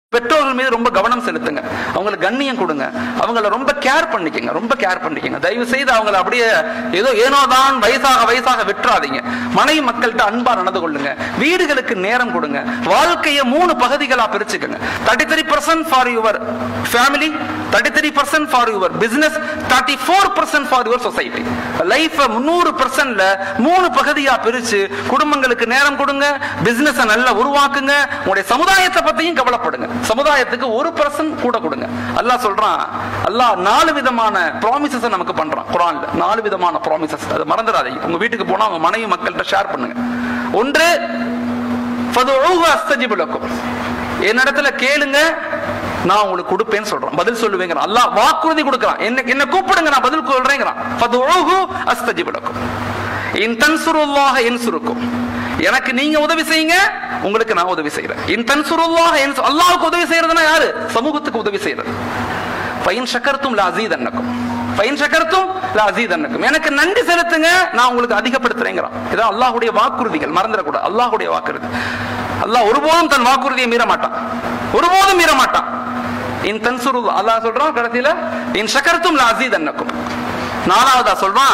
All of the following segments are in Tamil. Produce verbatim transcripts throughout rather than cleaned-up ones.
பெற்றோர்கள் மீது ரொம்ப கவனம் செலுத்துங்க, அவங்களுக்கு கண்ணியம் கொடுங்க, அவங்கள ரொம்ப கேர் பண்ணிக்கங்க, ரொம்ப கேர் பண்ணிக்கங்க. தயவு செய்து அவங்கள அப்படியே ஏதோ ஏனோதான் வயசாக வயசாக விட்டுறாதீங்க. மனைவி மக்கள்கிட்ட அன்பா நடந்து கொள்ளுங்க. வீடுகளுக்கு நேரம் கொடுங்க. வாழ்க்கையை மூணு பகுதிகளா பிரிச்சுக்கங்க. Thirty three percent for your family, thirty three percent for your business, thirty four percent for your society. Life முன்னூறு பர்சன்ட்ல மூணு பகுதியா பிரிச்சு குடும்பங்களுக்கு நேரம் கொடுங்க, பிசினஸ் நல்லா உருவாக்குங்க, உங்களுடைய சமுதாயத்தை பத்தியும் கவலைப்படுங்க. சமுதாயத்துக்கு ஒரு பர்சன்ட் கூட கொடுங்க. அல்லாஹ் சொல்றான், அல்லாஹ் நாலு விதமான ப்ராமிசஸ் நமக்கு பண்றான் குர்ஆன்ல. நாலு விதமான ப்ராமிசஸ், அதை மறந்துடாதீங்க. உங்க வீட்டுக்கு போனா உங்க மனைவி மக்கள்கிட்ட ஷேர் பண்ணுங்க. ஒன்று, ஃபதுஊஹு அஸ்தஜிபு லக்கும், என்னிடத்துல கேளுங்க நான் உங்களுக்கு கொடுப்பேன்னு சொல்றேன், பதில் சொல்லுவேங்கிறான். அல்லாஹ் வாக்குறுதி கொடுக்கறான், என்ன என்ன கூப்பிடுங்க நான் பதில் சொல்றேங்கிறான். ஃபதுஊஹு அஸ்தஜிபு லக்கும் இன் தன்சுருல்லாஹ யன்சுருக்கும், எனக்கு நீங்க உதவி செய்யுங்க உங்களுக்கு நான் உதவி செய்யறேன். இன் தன்சுருல்லாஹ யன்சு, அல்லாஹ்வுக்கு உதவி செய்யறதுனா யாரு? சமூகத்துக்கு உதவி செய்யறது. ஃபைன் ஷக்கர்தும் லஅஸீதன்னக்கும், ஃபைன் ஷக்கர்தும் லஅஸீதன்னக்கும், எனக்கு நன்றி செலுத்துங்க நான் உங்களுக்கு அதிகப்படுத்துறேங்கிறான். இதான் அல்லாஹ்வுடைய வாக்குறுதிகள், மறந்துடக்கூடாது. அல்லாஹ்வுடைய வாக்குறுதி. அல்லாஹ் ஒருபோதும் தன் வாக்குறுதியை மீற மாட்டான், ஒருபோதும் மீற மாட்டான். இன் தன்சுரு, அல்லாஹ் சொல்றான் கடைசியில இன் ஷக்கர்தும் லஅஸீதன்னக்கும். நாலாவதா சொல்றான்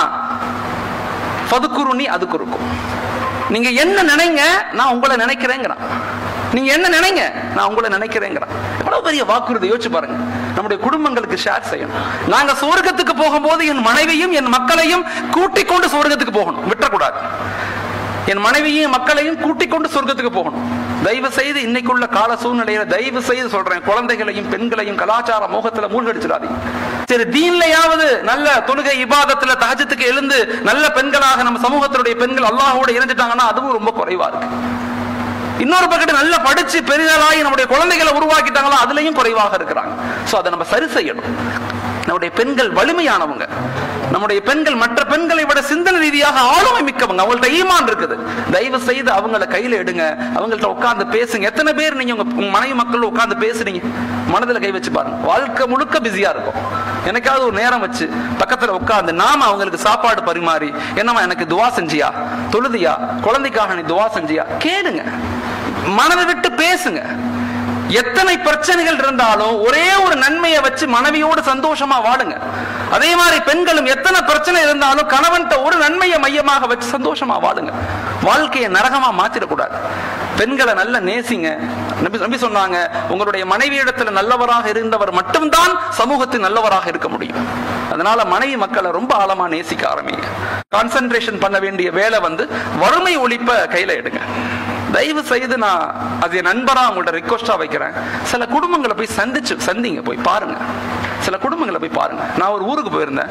ஃபதுகுருனி அதுகுருக்கும், நீங்க என்ன நினைங்க நான் உங்களை நினைக்கிறேங்கிறான். நீங்க என்ன நினைங்க நான் உங்களை நினைக்கிறேங்கிறான். எவ்வளவு பெரிய வாக்குறுதி, யோசிச்சு பாருங்க. நம்முடைய குடும்பங்களுக்கு ஷேர் செய்யணும். நாங்க சொர்க்கத்துக்கு போகும்போது என் மனைவியும் என் மக்களையும் கூட்டிக் கொண்டு சொர்க்கத்துக்கு போகணும், விட்டக்கூடாது. என் மனைவியும் மக்களையும் கூட்டிக் கொண்டு சொர்க்கத்துக்கு போகணும். தயவு செய்து இன்னைக்குள்ள கால சூழ்நிலையில தயவு செய்து சொல்றேன், குழந்தைகளையும் பெண்களையும் கலாச்சார மோகத்துல மூழ்கடிச்சிடாதீங்க. சரி, தீன்லயாவது நல்ல தொழுகை இபாதத்துல தஹஜ்ஜுக்கு எழுந்து நல்ல பெண்களாக நம்ம சமூகத்தினுடைய பெண்கள் அல்லாஹ்வோட இணைஞ்சிட்டாங்கன்னா அதுவும் ரொம்ப குறைவா இருக்கு. இன்னொரு பக்கத்து நல்லா படிச்சு பெரிதலாகி நம்முடைய குழந்தைகளை உருவாக்கிட்டாங்களா அதுலயும் குறைவாக இருக்கிறாங்க. சோ அதை நம்ம சரி செய்யணும். நம்முடைய பெண்கள் வலிமையானவங்க, நம்முடைய பெண்கள் மற்ற பெண்களை விட சிந்தனை ரீதியாக ஆளுமை மிக்கவங்க, அவங்கள்ட்ட ஈமான் இருக்குது. தயவு செய்து அவங்களை கையில எடுங்க, அவங்கள்ட்ட உட்கார்ந்து பேசுங்க. எத்தனை பேர் நீங்க உங்க மனைவி மக்கள் உட்கார்ந்து பேசுறீங்க? மனதில் கை வச்சு பாருங்க. வாழ்க்கை முழுக்க பிஸியா இருக்கும். எனக்காவது ஒரு நேரம் வச்சு பக்கத்துல உட்கார்ந்து நாம அவங்களுக்கு சாப்பாடு பரிமாறி, என்னமா எனக்கு துவா செஞ்சியா, தொழுதியா, குழந்தைக்காக நீ துவா செஞ்சியா, கேளுங்க, மனதை விட்டு பேசுங்க. எத்தனை பிரச்சனைகள் இருந்தாலும் ஒரே ஒரு நன்மையை வச்சு மனைவியோடு சந்தோஷமா வாழுங்க. அதே மாதிரி பெண்களும் எத்தனை பிரச்சனை இருந்தாலும் கணவன்கிட்ட ஒரு நன்மையை மையமாக வச்சு சந்தோஷமா வாழுங்க. வாழ்க்கையை நரகமா மாத்திடக்கூடாது. பெண்களை நல்ல நேசிங்க. நபி நபி சொன்னாங்க, உங்களுடைய மனைவியிடத்துல நல்லவராக இருந்தவர் மட்டும்தான் சமூகத்தில் நல்லவராக இருக்க முடியும். அதனால மனைவி மக்களை ரொம்ப ஆழமா நேசிக்க ஆரம்பிங்க. கான்சென்ட்ரேஷன் பண்ண வேண்டிய வேலை வந்து வறுமை ஒழிப்ப கையில எடுங்க. தயவு செய்து நான் அது நண்பரா உங்கள்ட்ட ரிக்வெஸ்டா வைக்கிறேன், சில குடும்பங்களை போய் சந்திச்சு சந்திங்க, போய் பாருங்க. சில குடும்பங்களை போய் பாருங்க. நான் ஒரு ஊருக்கு போயிருந்தேன்.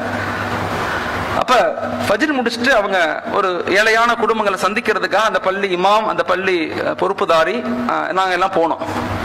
அப்ப ஃபஜ்ர் முடிச்சுட்டு அவங்க ஒரு ஏழையான குடும்பங்களை சந்திக்கிறதுக்காக அந்த பள்ளி இமாம், அந்த பள்ளி பொறுப்புதாரி, நாங்க எல்லாம் போனோம்.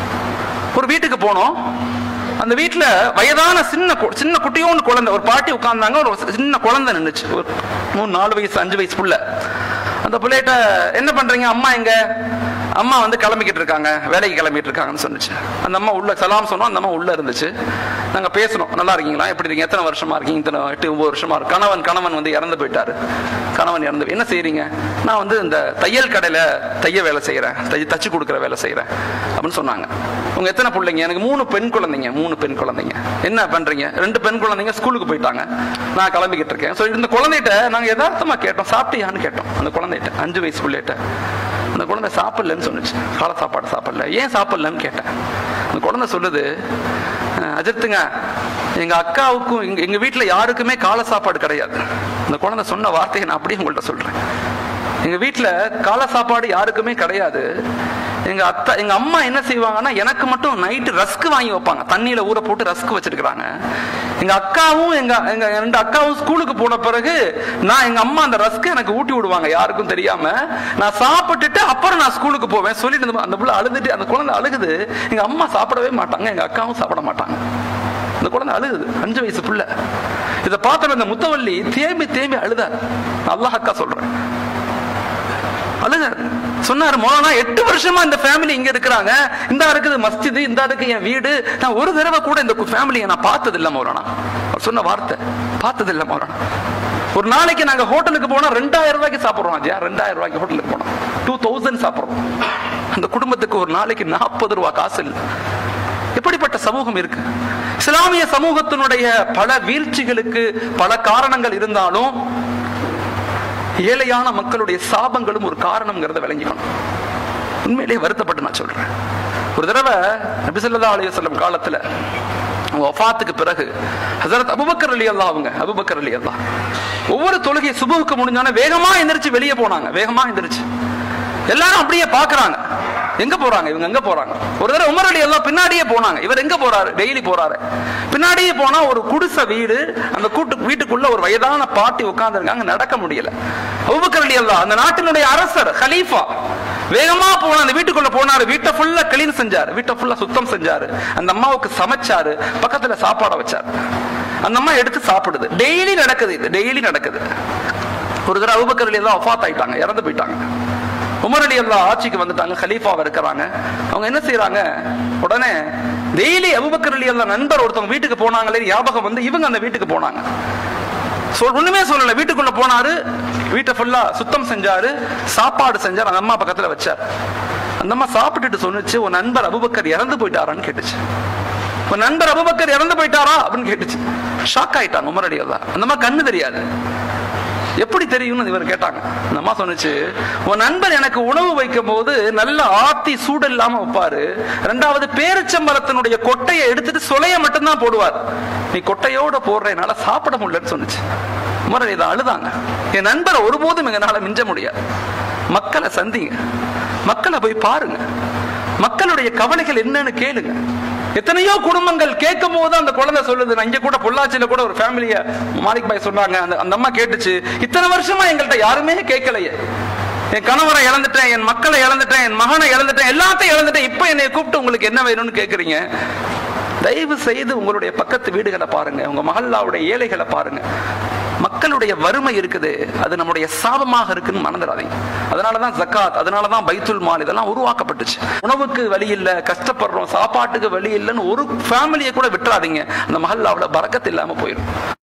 ஒரு வீட்டுக்கு போனோம். அந்த வீட்டுல வயதான சின்ன சின்ன குட்டியோன்னு குழந்தை, ஒரு பாட்டி உட்கார்ந்தாங்க, ஒரு சின்ன குழந்தை நின்னுச்சு, ஒரு மூணு நாலு வயசு அஞ்சு வயசு புள்ள. அந்த பிள்ளைகிட்ட என்ன பண்றீங்க, அம்மா எங்க, அம்மா வந்து கிளம்பிக்கிட்டு இருக்காங்க, வேலைக்கு கிளம்பிட்டு இருக்காங்கன்னு சொன்னிச்சு. அந்த அம்மா உள்ள சலாம் சொன்னோம். அந்த அம்மா உள்ள இருந்துச்சு. நாங்க பேசணும், நல்லா இருக்கீங்களா, எப்படி இருக்கீங்க, எத்தனை வருஷமா இருக்கீங்க, இத்தனை எட்டு ஒன்பது வருஷமா இருக்கு. கணவன் கணவன் வந்து இறந்து போயிட்டாரு. கணவன் இறந்து, என்ன செய்யறீங்க, நான் வந்து இந்த தையல் கடையில தைய வேலை செய்யறேன், தைய தச்சு கொடுக்குற வேலை செய்யறேன் அப்படின்னு சொன்னாங்க. உங்க எத்தனை பிள்ளைங்க, எனக்கு மூணு பெண் குழந்தைங்க. மூணு பெண் குழந்தைங்க. என்ன பண்றீங்க, ரெண்டு பெண் குழந்தைங்க ஸ்கூலுக்கு போயிட்டாங்க, நான் கிளம்பிக்கிட்டு இருக்கேன். ஸோ இந்த குழந்தைகிட்ட நாங்க யதார்த்தமா கேட்டோம், சாப்பிட்டியான்னு கேட்டோம். அந்த குழந்தைகிட்ட, அஞ்சு வயசு பிள்ளைகிட்ட. அந்த குழந்தை சாப்பிடலன்னு சொன்னிச்சு, காலை சாப்பாடு சாப்பிடல. ஏன் சாப்பிடலன்னு கேட்டேன். அந்த குழந்தை சொல்லுது, அஜித்துங்க எங்க அக்காவுக்கும் எங்க எங்க வீட்டுல யாருக்குமே காலை சாப்பாடு கிடையாது. அந்த குழந்தை சொன்ன வார்த்தையை நான் அப்படியே உங்கள்கிட்ட சொல்றேன். எங்க வீட்டுல காலை சாப்பாடு யாருக்குமே கிடையாது. எங்க அத்தா எங்க அம்மா என்ன செய்வாங்கன்னா, எனக்கு மட்டும் நைட்டு ரஸ்க் வாங்கி வைப்பாங்க, தண்ணியில ஊற போட்டு ரஸ்க் வச்சிருக்காங்க. எங்க அக்காவும் எங்க எங்க ரெண்டு அக்காவும் ஸ்கூலுக்கு போன பிறகு நான் எங்க அம்மா அந்த ரஸ்க் எனக்கு ஊட்டி விடுவாங்க, யாருக்கும் தெரியாம. நான் சாப்பிட்டுட்டு அப்புறம் நான் ஸ்கூலுக்கு போவேன் சொல்லிட்டு அந்த புள்ள அழுதுட்டு, அந்த குழந்தை அழுகுது. எங்க அம்மா சாப்பிடவே மாட்டாங்க, எங்க அக்காவும் சாப்பிட மாட்டாங்க. அந்த குழந்தை அழுகுது, அஞ்சு வயசு புள்ள. இதை பார்த்த அந்த முத்தவள்ளி தேம்பி தேம்பி அழுதார். அல்லாஹ் அக்கா சொல்றேன், அழுதார். சொன்னாரு, மௌலானா எட்டு வருஷமா இந்த ஃபேமிலி இங்க இருக்கிறாங்க, இந்த இருக்குது மஸ்ஜிது, இந்த இருக்கு என் வீடு, நான் ஒரு தடவை கூட இந்த ஃபேமிலியை நான் பார்த்தது இல்லை மௌலானா. அவர் சொன்ன வார்த்தை, பார்த்தது இல்லை மௌலானா. ஒரு நாளைக்கு நாங்க ஹோட்டலுக்கு போனா ரெண்டாயிரம் ரூபாய்க்கு சாப்பிடுறோம். ஆஜியா ரெண்டாயிரம் ரூபாய்க்கு ஹோட்டலுக்கு போனோம், டூ தௌசண்ட் சாப்பிடுறோம். அந்த குடும்பத்துக்கு ஒரு நாளைக்கு நாற்பது ரூபாய் காசு இல்லை. சமூகம் இருக்கு. இஸ்லாமிய சமூகத்தினுடைய பல வீழ்ச்சிகளுக்கு பல காரணங்கள் இருந்தாலும் ஏழையான மக்களுடைய சாபங்களும் ஒரு காரணம்ங்கிறத விளங்கிக்கணும். உண்மையிலேயே வருத்தப்பட்டு நான் சொல்றேன். ஒரு தடவை நபி ஸல்லல்லாஹு அலைஹி வஸல்லம் காலத்துல வஃபாத்துக்கு பிறகு ஹஸரத் அபூபக்கர் ரலியல்லாஹு அவங்க அபூபக்கர் ரலியல்லாஹு ஒவ்வொரு தொழுகை சுபஹுக்கு முடிஞ்சானே வேகமா எந்திரிச்சு வெளியே போனாங்க. வேகமா எந்திரிச்சு எல்லாரும் அப்படியே பாக்குறாங்க, எங்க போறாங்க இவங்க, எங்க போறாங்க. ஒரு தடவை உமர் ரலியல்லாஹு பின்னாடியே போனாங்க. இவர் எங்க போறாரு, டெய்லி போறாரு. பின்னாடியே போனா ஒரு குடிசை வீடு, அந்த கூட்டு வீட்டுக்குள்ள ஒரு வயதான பாட்டி உட்கார்ந்துருக்காங்க, நடக்க முடியல. அபூபக்கர் ரலியல்லாஹு அந்த நாட்டினுடைய அரசர், கலீஃபா, வேகமா போன அந்த வீட்டுக்குள்ள போனாரு. வீட்டை ஃபுல்லா கிளீன் செஞ்சாரு, வீட்டை ஃபுல்லா சுத்தம் செஞ்சாரு. அந்த அம்மாவுக்கு சமைச்சாரு, பக்கத்துல சாப்பாட வச்சாரு. அந்த அம்மா எடுத்து சாப்பிடுது. டெய்லி நடக்குது, இது டெய்லி நடக்குது. ஒரு தடவை அபூபக்கர் ரலியல்லாஹு வஃபாத் ஆயிட்டாங்க, இறந்து போயிட்டாங்க. உமர் ரலியல்லாஹு ஆட்சிக்கு வந்துட்டாங்க, கலீஃபாவா இருக்கிறாங்க. அவங்க என்ன செய்யறாங்க, உடனே டெய்லி அபூபக்கர் ரலியல்லாஹு நண்பர் ஒருத்தவங்க வீட்டுக்கு போனாங்களே ஞாபகம் வந்து இவங்க அந்த வீட்டுக்கு போனாங்க. ஒண்ணுமே சொல்லல, வீட்டுக்குள்ள போனாரு, வீட்டை ஃபுல்லா சுத்தம் செஞ்சாரு, சாப்பாடு செஞ்சாரு, அந்த அம்மா பக்கத்துல வச்சார். அந்த அம்மா சாப்பிட்டுட்டு சொன்னுச்சு, உன் நண்பர் அபூபக்கர் இறந்து போயிட்டாரான்னு கேட்டுச்சு. உன் நண்பர் அபூபக்கர் இறந்து போயிட்டாரா அப்படின்னு கேட்டுச்சு. ஷாக் ஆயிட்டாங்க உமர் ரலியல்லாஹு. அந்த அம்மா கண்ணு தெரியாது, எப்படி தெரியும்னு இவர் கேட்டாங்க. அந்த அம்மா சொன்னுச்சு, உன் நண்பர் எனக்கு உணவு வைக்கும் போது நல்ல ஆத்தி சூடு இல்லாம வைப்பாரு, ரெண்டாவது பேரிச்சம்பழத்தினுடைய கொட்டையை எடுத்துட்டு சொலைய மட்டும்தான் போடுவார், நீ கொட்டையோட போடுற என்னால சாப்பிட முடியலன்னு சொன்னுச்சு. உமர் ரலியல்லாஹு அழுதாங்க. என் நண்பரை ஒருபோதும் எங்களால மிஞ்ச முடியாது. மக்களை சந்திங்க, மக்களை போய் பாருங்க, மக்களுடைய கவலைகள் என்னன்னு கேளுங்க. எத்தனையோ குடும்பங்கள் கேட்கும் போது அந்த குழந்தை சொல்லுது, நான் இங்க கூட பொள்ளாச்சியில கூட ஒரு ஃபேமிலிய மாலிக் பாய் சொன்னாங்க, அந்த அந்த அம்மா கேட்டுச்சு, இத்தனை வருஷமா எங்கள்கிட்ட யாருமே கேட்கலையே, என் கணவரை இழந்துட்டேன், என் மக்களை இழந்துட்டேன், என் மகனை இழந்துட்டேன், எல்லாத்தையும் இழந்துட்டேன், இப்ப என்னை கூப்பிட்டு உங்களுக்கு என்ன வேணும்னு கேக்குறீங்க. தயவு செய்து உங்களுடைய பக்கத்து வீடுகளை பாருங்க, உங்க மஹல்லாவுடைய ஏழைகளை பாருங்க. மக்களுடைய வறுமை இருக்குது, அது நம்முடைய சாபமாக இருக்குன்னு மறந்துடாதீங்க. அதனாலதான் ஜக்காத், அதனாலதான் பைத்துல் மால் இதெல்லாம் உருவாக்கப்பட்டுச்சு. உணவுக்கு வழி இல்ல, கஷ்டப்படுறோம், சாப்பாட்டுக்கு வழி இல்லைன்னு ஒரு ஃபேமிலியை கூட விட்டுறாதீங்க, அந்த மஹல்லாவுல பரக்கத்து இல்லாம போயிடும்.